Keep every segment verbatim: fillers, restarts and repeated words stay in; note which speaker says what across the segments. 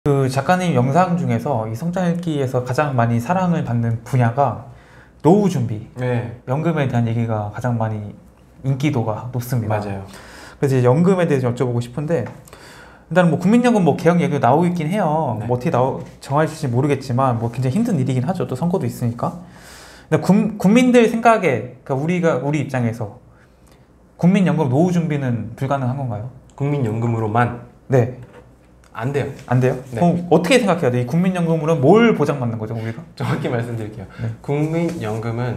Speaker 1: 그 작가님 영상 중에서 이 성장 읽기에서 가장 많이 사랑을 받는 분야가 노후 준비,
Speaker 2: 네.
Speaker 1: 연금에 대한 얘기가 가장 많이 인기도가 높습니다.
Speaker 2: 맞아요.
Speaker 1: 그래서 이제 연금에 대해서 여쭤보고 싶은데, 일단 뭐 국민연금 뭐 개혁 얘기가 나오고 있긴 해요.
Speaker 2: 네.
Speaker 1: 뭐 어떻게 나오, 정하실지 모르겠지만 뭐 굉장히 힘든 일이긴 하죠. 또 선거도 있으니까. 근데 국, 국민들 생각에, 그러니까 우리가 우리 입장에서 국민연금 노후 준비는 불가능한 건가요?
Speaker 2: 국민연금으로만
Speaker 1: 네.
Speaker 2: 안 돼요.
Speaker 1: 안 돼요?
Speaker 2: 네.
Speaker 1: 그럼 어떻게 생각해야 돼? 이 국민연금으로는 뭘 보장받는 거죠, 우리가?
Speaker 2: 정확히 말씀드릴게요.
Speaker 1: 네.
Speaker 2: 국민연금은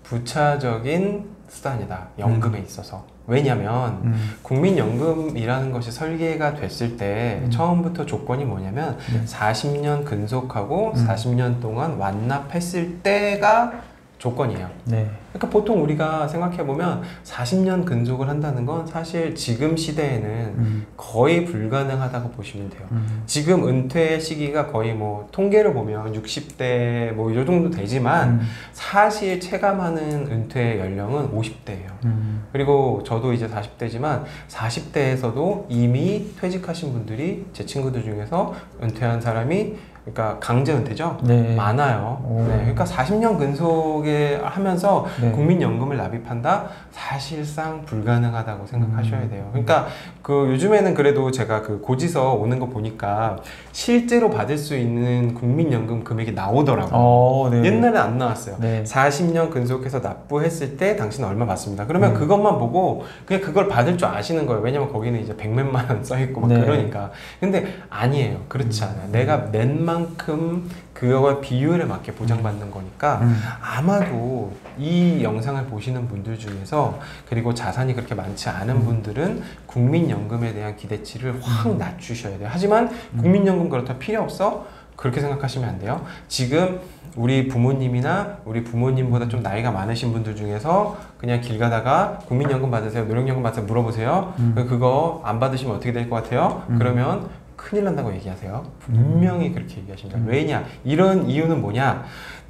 Speaker 2: 부차적인 수단이다. 연금에
Speaker 1: 음.
Speaker 2: 있어서. 왜냐면
Speaker 1: 음.
Speaker 2: 국민연금이라는 것이 설계가 됐을 때
Speaker 1: 음.
Speaker 2: 처음부터 조건이 뭐냐면
Speaker 1: 네.
Speaker 2: 사십 년 근속하고
Speaker 1: 음.
Speaker 2: 사십 년 동안 완납했을 때가 조건이에요.
Speaker 1: 네.
Speaker 2: 그러니까 보통 우리가 생각해보면 사십 년 근속을 한다는 건 사실 지금 시대에는
Speaker 1: 음.
Speaker 2: 거의 불가능하다고 보시면 돼요.
Speaker 1: 음.
Speaker 2: 지금 은퇴 시기가 거의 뭐 통계를 보면 육십 대 뭐 이 정도 되지만
Speaker 1: 음.
Speaker 2: 사실 체감하는 은퇴 연령은 오십 대예요.
Speaker 1: 음.
Speaker 2: 그리고 저도 이제 사십 대지만 사십 대에서도 이미 퇴직하신 분들이 제 친구들 중에서 은퇴한 사람이 그러니까 강제 은퇴죠?
Speaker 1: 네.
Speaker 2: 많아요. 네. 그러니까 사십 년 근속에 하면서
Speaker 1: 네.
Speaker 2: 국민연금을 납입한다? 사실상 불가능하다고 생각하셔야
Speaker 1: 음.
Speaker 2: 돼요. 그러니까 그 요즘에는 그래도 제가 그 고지서 오는 거 보니까 실제로 받을 수 있는 국민연금 금액이 나오더라고요.
Speaker 1: 어, 네.
Speaker 2: 옛날에 안 나왔어요.
Speaker 1: 네.
Speaker 2: 사십 년 근속해서 납부했을 때 당신은 얼마 받습니다. 그러면
Speaker 1: 네.
Speaker 2: 그것만 보고 그냥 그걸 받을 줄 아시는 거예요. 왜냐면 거기는 이제 백몇만 원 써있고 막
Speaker 1: 네.
Speaker 2: 그러니까. 근데 아니에요. 그렇지
Speaker 1: 음.
Speaker 2: 않아요. 내가 낸 만큼 그거와 비율에 맞게 보장받는 거니까
Speaker 1: 음.
Speaker 2: 아마도 이 영상을 보시는 분들 중에서 그리고 자산이 그렇게 많지 않은
Speaker 1: 음.
Speaker 2: 분들은 국민연금에 대한 기대치를 확
Speaker 1: 음.
Speaker 2: 낮추셔야 돼요. 하지만
Speaker 1: 음.
Speaker 2: 국민연금 그렇다 필요 없어? 그렇게 생각하시면 안 돼요. 지금 우리 부모님이나 우리 부모님보다 좀 나이가 많으신 분들 중에서 그냥 길 가다가 국민연금 받으세요? 노령연금 받으세요? 물어보세요.
Speaker 1: 음.
Speaker 2: 그거 안 받으시면 어떻게 될 것 같아요?
Speaker 1: 음.
Speaker 2: 그러면 큰일 난다고 얘기하세요. 분명히 그렇게 얘기하십니다.
Speaker 1: 음.
Speaker 2: 왜냐? 이런 이유는 뭐냐?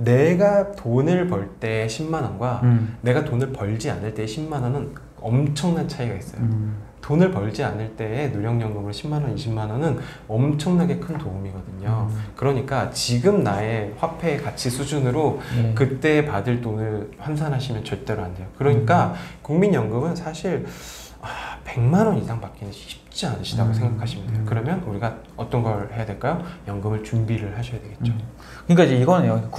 Speaker 2: 내가 돈을 벌 때 십만 원과
Speaker 1: 음.
Speaker 2: 내가 돈을 벌지 않을 때 십만 원은 엄청난 차이가 있어요.
Speaker 1: 음.
Speaker 2: 돈을 벌지 않을 때의 노령연금으로 십만 원, 이십만 원은 엄청나게 큰 도움이거든요.
Speaker 1: 음.
Speaker 2: 그러니까 지금 나의 화폐 가치 수준으로
Speaker 1: 네.
Speaker 2: 그때 받을 돈을 환산하시면 절대로 안 돼요. 그러니까
Speaker 1: 음.
Speaker 2: 국민연금은 사실 아, 백만 원 이상 받기는 쉽지 않으시다고
Speaker 1: 음.
Speaker 2: 생각하시면 돼요.
Speaker 1: 음.
Speaker 2: 그러면 우리가 어떤 걸 해야 될까요? 연금을 준비를 하셔야 되겠죠.
Speaker 1: 음. 그러니까 이제 이거네요.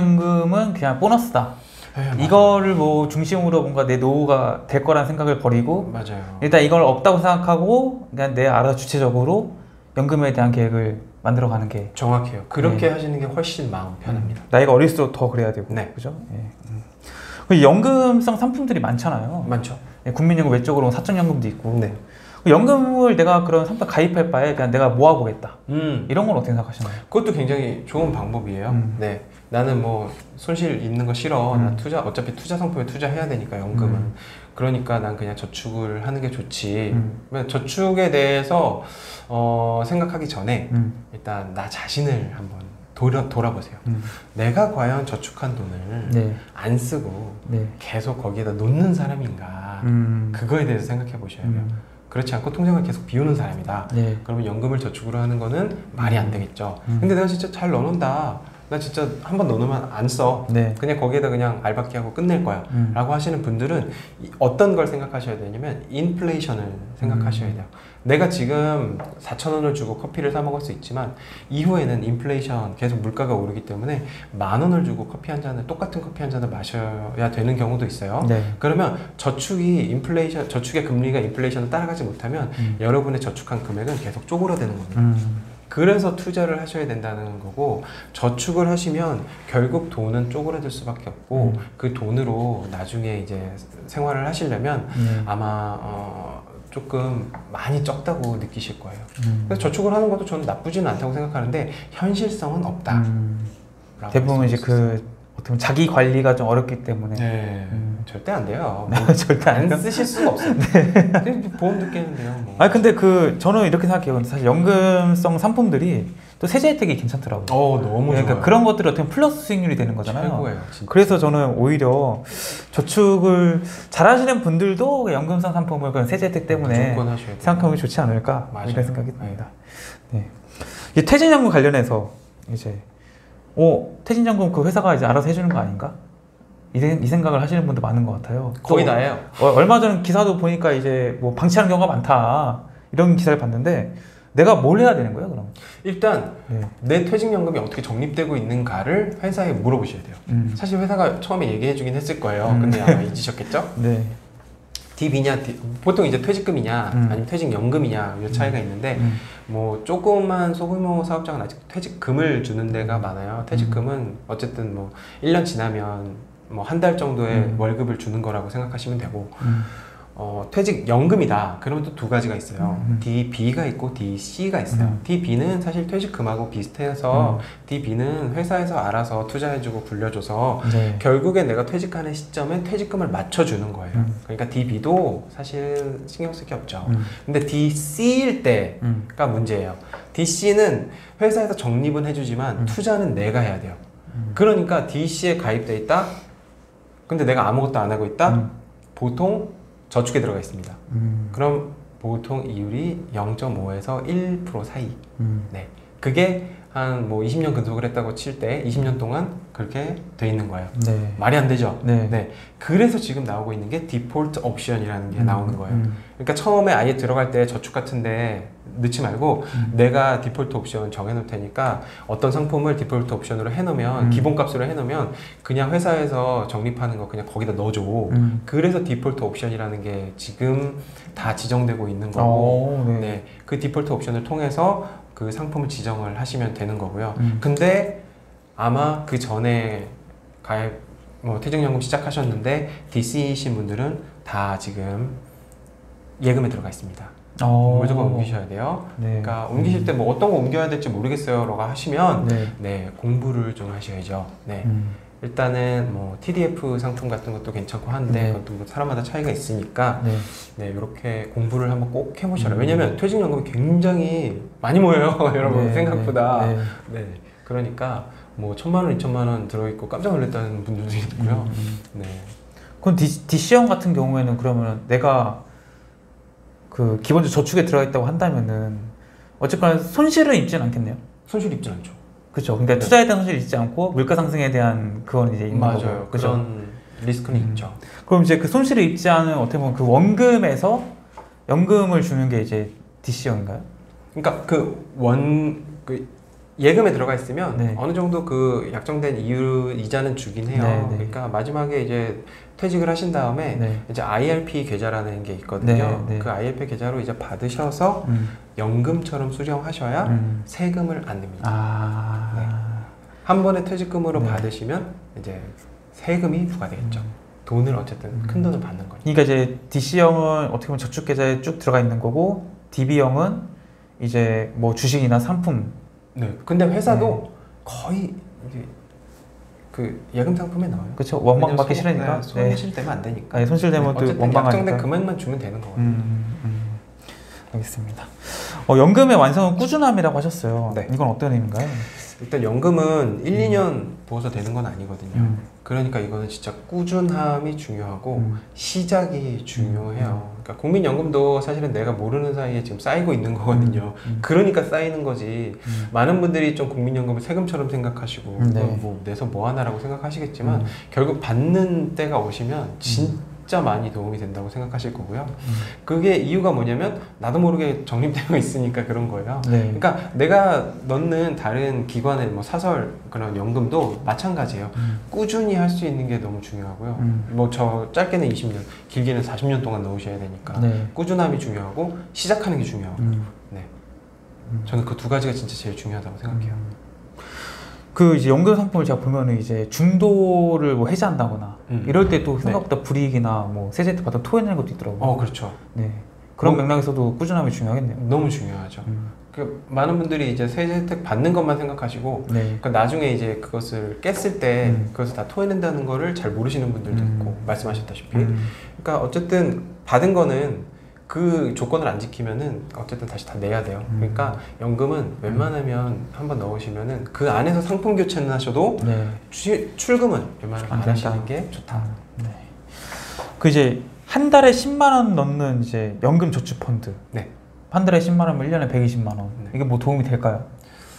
Speaker 1: 국민연금은 그냥 보너스다.
Speaker 2: 네, 맞아요.
Speaker 1: 이거를 뭐 중심으로 뭔가 내 노후가 될 거라는 생각을 버리고
Speaker 2: 맞아요.
Speaker 1: 일단 이걸 없다고 생각하고 그냥 내 알아서 주체적으로 연금에 대한 계획을 만들어가는 게
Speaker 2: 정확해요. 그렇게
Speaker 1: 네.
Speaker 2: 하시는 게 훨씬 마음 편합니다.
Speaker 1: 음. 나이가 어릴수록 더 그래야 되고
Speaker 2: 네.
Speaker 1: 그죠? 예. 음. 그 연금성 상품들이 많잖아요.
Speaker 2: 많죠.
Speaker 1: 예, 국민연금 외적으로 사적연금도 있고
Speaker 2: 네.
Speaker 1: 연금을 내가 그런 상품 가입할 바에 그냥 내가 모아보겠다
Speaker 2: 음.
Speaker 1: 이런 건 어떻게 생각하시나요?
Speaker 2: 그것도 굉장히 좋은 방법이에요.
Speaker 1: 음.
Speaker 2: 네. 나는 뭐 손실 있는 거 싫어.
Speaker 1: 음.
Speaker 2: 나 투자 어차피 투자 상품에 투자해야 되니까 연금은.
Speaker 1: 음.
Speaker 2: 그러니까 난 그냥 저축을 하는 게 좋지.
Speaker 1: 음.
Speaker 2: 저축에 대해서 어, 생각하기 전에
Speaker 1: 음.
Speaker 2: 일단 나 자신을 한번 돌아, 돌아보세요.
Speaker 1: 음.
Speaker 2: 내가 과연 저축한 돈을
Speaker 1: 네.
Speaker 2: 안 쓰고
Speaker 1: 네.
Speaker 2: 계속 거기에다 놓는 사람인가.
Speaker 1: 음.
Speaker 2: 그거에 대해서 생각해 보셔야 돼요.
Speaker 1: 음.
Speaker 2: 그렇지 않고 통장을 계속 비우는 사람이다.
Speaker 1: 네.
Speaker 2: 그러면 연금을 저축으로 하는 거는 말이 안 되겠죠.
Speaker 1: 음.
Speaker 2: 근데 내가 진짜 잘 넣어놓는다. 나 진짜 한 번 넣어놓으면 안 써.
Speaker 1: 네.
Speaker 2: 그냥 거기에다 그냥 알박기 하고 끝낼 거야.
Speaker 1: 음.
Speaker 2: 라고 하시는 분들은 이- 어떤 걸 생각하셔야 되냐면 인플레이션을 생각하셔야
Speaker 1: 음.
Speaker 2: 돼요. 내가 지금 사천 원을 주고 커피를 사 먹을 수 있지만 이후에는 인플레이션 계속 물가가 오르기 때문에 만 원을 주고 커피 한 잔을 똑같은 커피 한 잔을 마셔야 되는 경우도 있어요.
Speaker 1: 네.
Speaker 2: 그러면 저축이 인플레이션 저축의 금리가 인플레이션을 따라가지 못하면
Speaker 1: 음.
Speaker 2: 여러분의 저축한 금액은 계속 쪼그라드는 겁니다.
Speaker 1: 음.
Speaker 2: 그래서 투자를 하셔야 된다는 거고 저축을 하시면 결국 돈은 쪼그라들 수밖에 없고
Speaker 1: 음.
Speaker 2: 그 돈으로 나중에 이제 생활을 하시려면
Speaker 1: 네.
Speaker 2: 아마 어 조금 많이 적다고 느끼실 거예요.
Speaker 1: 음.
Speaker 2: 그래서 저축을 하는 것도 저는 나쁘지는 않다고 생각하는데 현실성은 없다.
Speaker 1: 음. 대부분 이제 그 어떻게 보면 자기 관리가 좀 어렵기 때문에
Speaker 2: 네,
Speaker 1: 음.
Speaker 2: 절대 안 돼요.
Speaker 1: 절대 안
Speaker 2: 안
Speaker 1: 돼요.
Speaker 2: 쓰실 수가 없어요. 네. 보험 듣겠는데요. 뭐.
Speaker 1: 아 근데 그 저는 이렇게 생각해요. 근데 사실 연금성 상품들이 또 세제 혜택이 괜찮더라고요.
Speaker 2: 어 너무
Speaker 1: 그러니까
Speaker 2: 좋아요.
Speaker 1: 그런 것들이 어떻게 보면 플러스 수익률이 되는 거잖아요.
Speaker 2: 최고예요. 진짜.
Speaker 1: 그래서 저는 오히려 저축을 잘하시는 분들도 연금성 상품을 그런 세제 혜택 때문에
Speaker 2: 무조건 하셔야 돼요.
Speaker 1: 생각하면 좋지 않을까
Speaker 2: 맞아요.
Speaker 1: 이런 생각이 듭니다. 네. 이 퇴직연금 관련해서 이제 오 퇴직연금 그 회사가 이제 알아서 해주는 거 아닌가? 이, 이 생각을 하시는 분들 많은 것 같아요.
Speaker 2: 거의 다예요.
Speaker 1: 어, 얼마 전 기사도 보니까 이제 뭐 방치하는 경우가 많다 이런 기사를 봤는데 내가 뭘 해야 되는 거예요, 그럼?
Speaker 2: 일단
Speaker 1: 네.
Speaker 2: 내 퇴직연금이 어떻게 적립되고 있는가를 회사에 물어보셔야 돼요.
Speaker 1: 음.
Speaker 2: 사실 회사가 처음에 얘기해주긴 했을 거예요.
Speaker 1: 음.
Speaker 2: 근데 아마 잊으셨겠죠?
Speaker 1: 네.
Speaker 2: 딥이냐, 딥, 보통 이제 퇴직금이냐,
Speaker 1: 음.
Speaker 2: 아니면 퇴직연금이냐 이 차이가 있는데
Speaker 1: 음.
Speaker 2: 뭐 조그만 소규모 사업장은 아직 퇴직금을 주는 데가 많아요. 퇴직금은 어쨌든 뭐 일 년 지나면 뭐 한 달 정도의
Speaker 1: 음.
Speaker 2: 월급을 주는 거라고 생각하시면 되고
Speaker 1: 음.
Speaker 2: 어, 퇴직연금이다. 그러면 또 두 가지가 있어요.
Speaker 1: 음.
Speaker 2: 디비가 있고 디씨가 있어요.
Speaker 1: 음.
Speaker 2: 디비는 사실 퇴직금하고 비슷해서
Speaker 1: 음.
Speaker 2: 디비는 회사에서 알아서 투자해주고 굴려줘서
Speaker 1: 네.
Speaker 2: 결국에 내가 퇴직하는 시점에 퇴직금을 맞춰주는 거예요.
Speaker 1: 음.
Speaker 2: 그러니까 디비도 사실 신경 쓸 게 없죠.
Speaker 1: 음.
Speaker 2: 근데 디씨일 때가
Speaker 1: 음.
Speaker 2: 문제예요. 디씨는 회사에서 적립은 해주지만
Speaker 1: 음.
Speaker 2: 투자는 내가 해야 돼요.
Speaker 1: 음.
Speaker 2: 그러니까 디씨에 가입돼 있다. 근데 내가 아무것도 안 하고 있다.
Speaker 1: 음.
Speaker 2: 보통 저축에 들어가 있습니다.
Speaker 1: 음.
Speaker 2: 그럼 보통 이율이 영 점 오에서 일 퍼센트 사이.
Speaker 1: 음.
Speaker 2: 네. 그게 한 뭐 이십 년 근속을 했다고 칠 때 이십 년 동안 그렇게 돼 있는 거예요.
Speaker 1: 네.
Speaker 2: 말이 안 되죠?
Speaker 1: 네.
Speaker 2: 네. 그래서 지금 나오고 있는 게 디폴트 옵션이라는 게
Speaker 1: 음.
Speaker 2: 나오는 거예요.
Speaker 1: 음.
Speaker 2: 그러니까 처음에 아예 들어갈 때 저축 같은데 넣지 말고
Speaker 1: 음.
Speaker 2: 내가 디폴트 옵션 정해놓을 테니까 어떤 상품을 디폴트 옵션으로 해놓으면
Speaker 1: 음.
Speaker 2: 기본값으로 해놓으면 그냥 회사에서 적립하는 거 그냥 거기다 넣어줘.
Speaker 1: 음.
Speaker 2: 그래서 디폴트 옵션이라는 게 지금 다 지정되고 있는 거고
Speaker 1: 오, 네.
Speaker 2: 네, 그 디폴트 옵션을 통해서 그 상품을 지정을 하시면 되는 거고요.
Speaker 1: 음.
Speaker 2: 근데 아마 그 전에 가입 뭐 퇴직연금 시작하셨는데 디씨이신 분들은 다 지금 예금에 들어가 있습니다.
Speaker 1: 오.
Speaker 2: 무조건 옮기셔야 돼요.
Speaker 1: 네.
Speaker 2: 그러니까 옮기실 때 뭐 어떤 거 옮겨야 될지 모르겠어요라고 하시면
Speaker 1: 네.
Speaker 2: 네, 공부를 좀 하셔야죠. 네.
Speaker 1: 음.
Speaker 2: 일단은 뭐 티디에프 상품 같은 것도 괜찮고 한데
Speaker 1: 네.
Speaker 2: 그것도 뭐 사람마다 차이가 있으니까
Speaker 1: 네.
Speaker 2: 네, 이렇게 공부를 한번 꼭 해보셔라.
Speaker 1: 음.
Speaker 2: 왜냐면 퇴직연금이 굉장히 많이 모여요, 여러분.
Speaker 1: 네.
Speaker 2: 생각보다.
Speaker 1: 네.
Speaker 2: 네. 그러니까 뭐 천만 원, 이천만 원 들어있고 깜짝 놀랐다는 분들도 있고요.
Speaker 1: 음, 음.
Speaker 2: 네.
Speaker 1: 그럼 디씨형 같은 경우에는 그러면 내가 그 기본적으로 저축에 들어가 있다고 한다면은 어쨌거나 손실은 입지는 않겠네요.
Speaker 2: 손실 입지 않죠.
Speaker 1: 그렇죠. 그러니까
Speaker 2: 네.
Speaker 1: 투자에 대한 손실이 있지 않고 물가 상승에 대한 그건 이제 있는
Speaker 2: 맞아요.
Speaker 1: 거고. 그죠?
Speaker 2: 그런 리스크는
Speaker 1: 음.
Speaker 2: 있죠.
Speaker 1: 그럼 이제 그 손실을 입지 않은 어떻게 보면 그 원금에서 연금을 주는 게 이제 디씨형인가요?
Speaker 2: 그러니까 그 원, 그 예금에 들어가 있으면
Speaker 1: 네.
Speaker 2: 어느 정도 그 약정된 이유 이자는 주긴 해요.
Speaker 1: 네, 네.
Speaker 2: 그러니까 마지막에 이제 퇴직을 하신 다음에
Speaker 1: 네.
Speaker 2: 이제 아이알피 계좌라는 게 있거든요.
Speaker 1: 네, 네.
Speaker 2: 그 아이알피 계좌로 이제 받으셔서
Speaker 1: 음.
Speaker 2: 연금처럼 수령하셔야
Speaker 1: 음.
Speaker 2: 세금을 안 냅니다.
Speaker 1: 아.
Speaker 2: 한 번에 퇴직금으로
Speaker 1: 네.
Speaker 2: 받으시면 이제 세금이 부과되겠죠.
Speaker 1: 음.
Speaker 2: 돈을 어쨌든
Speaker 1: 음.
Speaker 2: 큰 돈을 받는 거죠.
Speaker 1: 그러니까 이제 디씨형은 어떻게 보면 저축 계좌에 쭉 들어가 있는 거고 디비형은 이제 뭐 주식이나 상품.
Speaker 2: 네. 근데 회사도 거의 이제 그 예금 상품에 나와요.
Speaker 1: 그렇죠. 원망 받기
Speaker 2: 왜냐면
Speaker 1: 싫으니까.
Speaker 2: 손- 네, 손실되면 안 되니까.
Speaker 1: 아니, 손실되면 또
Speaker 2: 어쨌든
Speaker 1: 원망하니까.
Speaker 2: 약정된 금액만 주면 되는 거거든요.
Speaker 1: 음, 음, 알겠습니다. 어, 연금의 완성은 꾸준함이라고 하셨어요.
Speaker 2: 네.
Speaker 1: 이건 어떤 의미인가요?
Speaker 2: 일단 연금은 일, 이 년 부어서 되는 건 아니거든요.
Speaker 1: 음.
Speaker 2: 그러니까 이거는 진짜 꾸준함이 중요하고
Speaker 1: 음.
Speaker 2: 시작이 중요해요. 그러니까 국민연금도 사실은 내가 모르는 사이에 지금 쌓이고 있는 거거든요.
Speaker 1: 음.
Speaker 2: 그러니까 쌓이는 거지.
Speaker 1: 음.
Speaker 2: 많은 분들이 좀 국민연금을 세금처럼 생각하시고
Speaker 1: 음, 네.
Speaker 2: 이거 뭐 내서 뭐 하나라고 생각하시겠지만
Speaker 1: 음.
Speaker 2: 결국 받는 때가 오시면 진짜 많이 도움이 된다고 생각하실 거고요.
Speaker 1: 음.
Speaker 2: 그게 이유가 뭐냐면 나도 모르게 적립되어 있으니까 그런 거예요.
Speaker 1: 네.
Speaker 2: 그러니까 내가 넣는 다른 기관의 뭐 사설 그런 연금도 마찬가지예요.
Speaker 1: 음.
Speaker 2: 꾸준히 할 수 있는 게 너무 중요하고요.
Speaker 1: 음.
Speaker 2: 뭐 저 짧게는 이십 년, 길게는 사십 년 동안 넣으셔야 되니까
Speaker 1: 네.
Speaker 2: 꾸준함이 중요하고 시작하는 게 중요하고.
Speaker 1: 음.
Speaker 2: 네.
Speaker 1: 음.
Speaker 2: 저는 그 두 가지가 진짜 제일 중요하다고 생각해요.
Speaker 1: 음. 그 이제 연금 상품을 제가 보면은 이제 중도를 뭐 해지한다거나
Speaker 2: 음.
Speaker 1: 이럴 때 또
Speaker 2: 네.
Speaker 1: 생각보다 불이익이나 뭐 세제 받아 토해내는 것도 있더라고요.
Speaker 2: 어, 그렇죠.
Speaker 1: 네. 그런
Speaker 2: 뭐-
Speaker 1: 맥락에서도 꾸준함이 중요하겠네요.
Speaker 2: 너무 중요하죠.
Speaker 1: 음.
Speaker 2: 그 많은 분들이 이제 세제 혜택 받는 것만 생각하시고
Speaker 1: 네.
Speaker 2: 그 나중에 이제 그것을 깼을 때
Speaker 1: 음.
Speaker 2: 그것을 다 토해낸다는 거를 잘 모르시는 분들도
Speaker 1: 음.
Speaker 2: 있고 말씀하셨다시피
Speaker 1: 음.
Speaker 2: 그러니까 어쨌든 받은 거는 그 조건을 안 지키면은 어쨌든 다시 다 내야 돼요.
Speaker 1: 음.
Speaker 2: 그러니까 연금은 웬만하면 한번 넣으시면은 그 안에서 상품 교체는 하셔도
Speaker 1: 네.
Speaker 2: 취- 출금은 웬만하면 안
Speaker 1: 안 된다.
Speaker 2: 하시는 게 좋다.
Speaker 1: 네. 그 이제 한 달에 십만 원 넣는 이제 연금 저축 펀드.
Speaker 2: 네.
Speaker 1: 한 달에 십만 원이면 일 년에 백이십만 원.
Speaker 2: 네.
Speaker 1: 이게 뭐 도움이 될까요?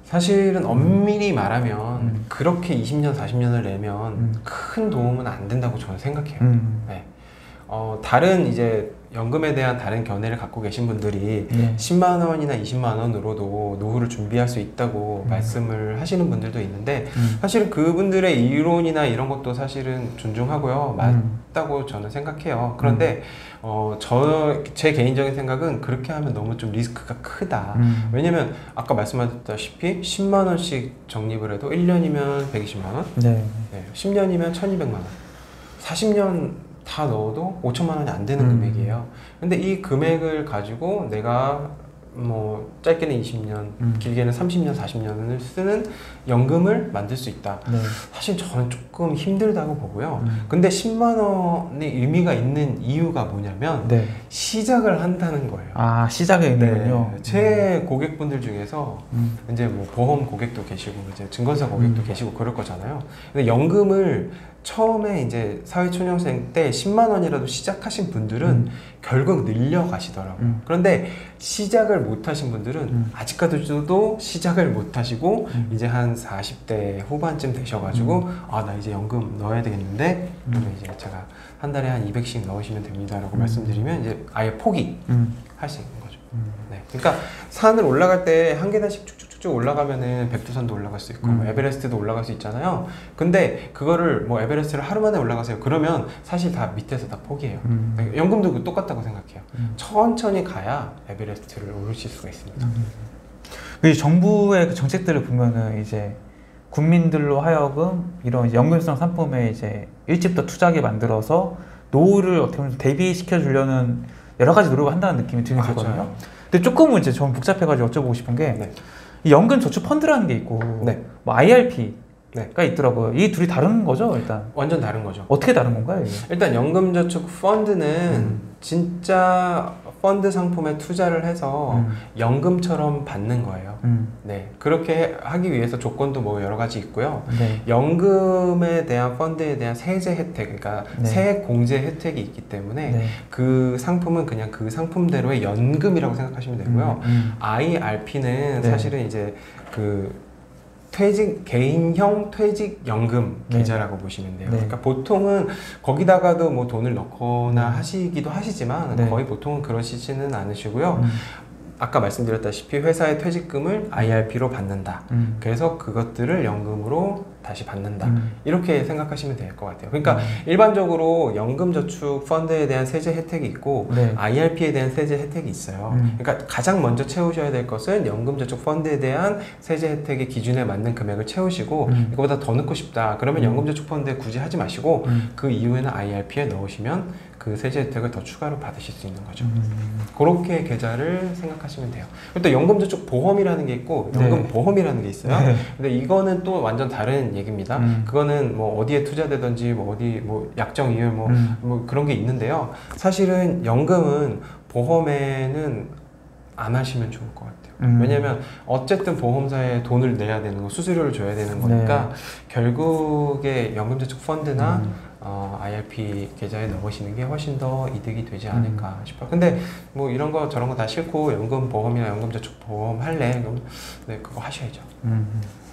Speaker 2: 사실은 엄밀히 말하면
Speaker 1: 음.
Speaker 2: 그렇게 이십 년, 사십 년을 내면
Speaker 1: 음.
Speaker 2: 큰 도움은 안 된다고 저는 생각해요.
Speaker 1: 음.
Speaker 2: 네. 어, 다른 이제 연금에 대한 다른 견해를 갖고 계신 분들이
Speaker 1: 네.
Speaker 2: 십만 원이나 이십만 원으로도 노후를 준비할 수 있다고
Speaker 1: 음.
Speaker 2: 말씀을 하시는 분들도 있는데
Speaker 1: 음.
Speaker 2: 사실은 그분들의 이론이나 이런 것도 사실은 존중하고요.
Speaker 1: 음.
Speaker 2: 맞다고 저는 생각해요. 그런데 어, 저, 제 개인적인 생각은 그렇게 하면 너무 좀 리스크가 크다.
Speaker 1: 음.
Speaker 2: 왜냐면 아까 말씀하셨다시피 십만 원씩 적립을 해도 일 년이면 백이십만 원,
Speaker 1: 네.
Speaker 2: 네, 십 년이면 천이백만 원, 사십 년 다 넣어도 오천만 원이 안 되는
Speaker 1: 음.
Speaker 2: 금액이에요. 근데 이 금액을 가지고 내가 뭐 짧게는 이십 년,
Speaker 1: 음.
Speaker 2: 길게는 삼십 년, 사십 년을 쓰는 연금을 만들 수 있다.
Speaker 1: 네.
Speaker 2: 사실 저는 조금 힘들다고 보고요.
Speaker 1: 음.
Speaker 2: 근데 십만 원의 의미가 있는 이유가 뭐냐면
Speaker 1: 네.
Speaker 2: 시작을 한다는 거예요.
Speaker 1: 아, 시작의 의미군요.
Speaker 2: 네, 제 고객분들 중에서
Speaker 1: 음.
Speaker 2: 이제 뭐 보험 고객도 계시고 이제 증권사 고객도
Speaker 1: 음.
Speaker 2: 계시고 그럴 거잖아요. 근데 연금을 처음에 이제 사회초년생 때 십만 원이라도 시작하신 분들은
Speaker 1: 음.
Speaker 2: 결국 늘려가시더라고요.
Speaker 1: 음.
Speaker 2: 그런데 시작을 못 하신 분들은
Speaker 1: 음.
Speaker 2: 아직까지도 시작을 못 하시고
Speaker 1: 음.
Speaker 2: 이제 한 사십 대 후반쯤 되셔가지고 아, 나 이제 연금 넣어야 되겠는데
Speaker 1: 음.
Speaker 2: 그러면 이제 제가 한 달에 한 이백씩 넣으시면 됩니다 라고
Speaker 1: 음.
Speaker 2: 말씀드리면 이제 아예 포기
Speaker 1: 음.
Speaker 2: 할 수 있는 거죠.
Speaker 1: 음.
Speaker 2: 네. 그러니까 산을 올라갈 때 한 계단씩 쭉쭉쭉쭉 올라가면은 백두산도 올라갈 수 있고
Speaker 1: 음.
Speaker 2: 뭐 에베레스트도 올라갈 수 있잖아요. 근데 그거를 뭐 에베레스트를 하루 만에 올라가세요. 그러면 사실 다 밑에서 다 포기해요.
Speaker 1: 음.
Speaker 2: 네, 연금도 그 똑같다고 생각해요.
Speaker 1: 음.
Speaker 2: 천천히 가야 에베레스트를 오르실 수가 있습니다.
Speaker 1: 그 정부의 그 정책들을 보면은 이제 국민들로 하여금 이런 이제 연금성 상품에 이제 일찍부터 투자하게 만들어서 노후를 어떻게 보면 대비시켜 주려는 여러 가지 노력을 한다는 느낌이 들긴
Speaker 2: 맞아요.
Speaker 1: 들거든요. 근데 조금은 이제 좀 복잡해가지고 여쭤보고 싶은 게
Speaker 2: 네.
Speaker 1: 이 연금 저축 펀드라는 게 있고
Speaker 2: 네.
Speaker 1: 뭐 아이알피가
Speaker 2: 네.
Speaker 1: 있더라고요. 이 둘이 다른 거죠, 일단?
Speaker 2: 완전 다른 거죠.
Speaker 1: 어떻게 다른 건가요, 이게?
Speaker 2: 일단 연금저축 펀드는
Speaker 1: 음.
Speaker 2: 진짜 펀드 상품에 투자를 해서
Speaker 1: 음.
Speaker 2: 연금처럼 받는 거예요.
Speaker 1: 음.
Speaker 2: 네, 그렇게 하기 위해서 조건도 뭐 여러 가지 있고요.
Speaker 1: 네.
Speaker 2: 연금에 대한 펀드에 대한 세제 혜택, 그러니까
Speaker 1: 네.
Speaker 2: 세액 공제 혜택이 있기 때문에
Speaker 1: 네.
Speaker 2: 그 상품은 그냥 그 상품대로의 연금이라고 생각하시면 되고요.
Speaker 1: 음. 음.
Speaker 2: 아이알피는
Speaker 1: 네.
Speaker 2: 사실은 이제 그 퇴직 개인형 퇴직연금
Speaker 1: 네.
Speaker 2: 계좌라고 보시면 돼요.
Speaker 1: 네.
Speaker 2: 그러니까 보통은 거기다가도 뭐 돈을 넣거나
Speaker 1: 음.
Speaker 2: 하시기도 하시지만
Speaker 1: 네.
Speaker 2: 거의 보통은 그러시지는 않으시고요.
Speaker 1: 음.
Speaker 2: 아까 말씀드렸다시피 회사의 퇴직금을 아이알피로 받는다.
Speaker 1: 음.
Speaker 2: 그래서 그것들을 연금으로 다시 받는다.
Speaker 1: 음.
Speaker 2: 이렇게 생각하시면 될 것 같아요. 그러니까
Speaker 1: 음.
Speaker 2: 일반적으로 연금저축 펀드에 대한 세제 혜택이 있고
Speaker 1: 네.
Speaker 2: 아이알피에 대한 세제 혜택이 있어요.
Speaker 1: 음.
Speaker 2: 그러니까 가장 먼저 채우셔야 될 것은 연금저축 펀드에 대한 세제 혜택의 기준에 맞는 금액을 채우시고
Speaker 1: 음.
Speaker 2: 이거보다 더 넣고 싶다. 그러면
Speaker 1: 음.
Speaker 2: 연금저축 펀드에 굳이 하지 마시고
Speaker 1: 음.
Speaker 2: 그 이후에는 아이알피에 넣으시면 그 세제 혜택을 더 추가로 받으실 수 있는 거죠.
Speaker 1: 음.
Speaker 2: 그렇게 계좌를 생각하시면 돼요. 그리고 또 연금저축 보험이라는 게 있고 연금
Speaker 1: 네.
Speaker 2: 보험이라는 게 있어요.
Speaker 1: 네.
Speaker 2: 근데 이거는 또 완전 다른 얘기입니다.
Speaker 1: 음.
Speaker 2: 그거는 뭐 어디에 투자되든지 뭐 어디 뭐 약정 이율 뭐,
Speaker 1: 음.
Speaker 2: 뭐 그런 게 있는데요. 사실은 연금은 보험에는 안 하시면 좋을 것 같아요.
Speaker 1: 음.
Speaker 2: 왜냐면 어쨌든 보험사에 돈을 내야 되는 거, 수수료를 줘야 되는 거니까
Speaker 1: 네.
Speaker 2: 결국에 연금저축 펀드나
Speaker 1: 음.
Speaker 2: 어, 아이알피 계좌에 넣으시는 게 훨씬 더 이득이 되지 않을까 싶어요. 근데 뭐 이런 거 저런 거 다 싫고 연금 보험이나 연금저축 보험 할래? 그럼 네, 그거 하셔야죠.
Speaker 1: 음.